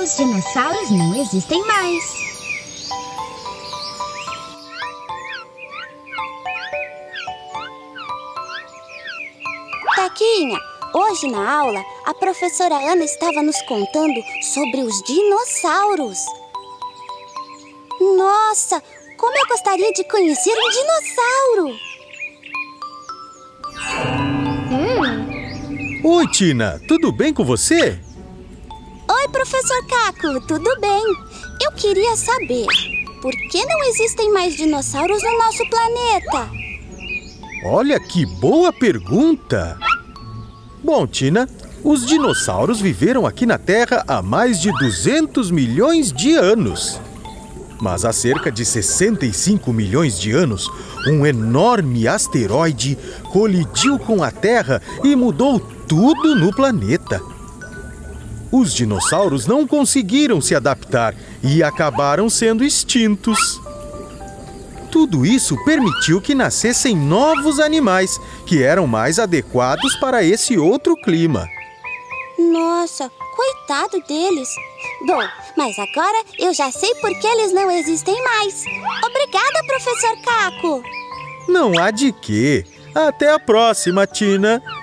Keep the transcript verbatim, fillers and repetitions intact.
os dinossauros não existem mais. Taquinha, hoje na aula, a professora Ana estava nos contando sobre os dinossauros. Nossa, como eu gostaria de conhecer um dinossauro! Hum. Oi, Tina, tudo bem com você? Oi, professor Caco, tudo bem? Eu queria saber, por que não existem mais dinossauros no nosso planeta? Olha que boa pergunta! Bom, Tina, os dinossauros viveram aqui na Terra há mais de duzentos milhões de anos. Mas há cerca de sessenta e cinco milhões de anos, um enorme asteroide colidiu com a Terra e mudou tudo no planeta. Os dinossauros não conseguiram se adaptar e acabaram sendo extintos. Tudo isso permitiu que nascessem novos animais, que eram mais adequados para esse outro clima. Nossa, coitado deles. Bom, mas agora eu já sei por que eles não existem mais. Obrigada, professor Caco. Não há de quê. Até a próxima, Tina.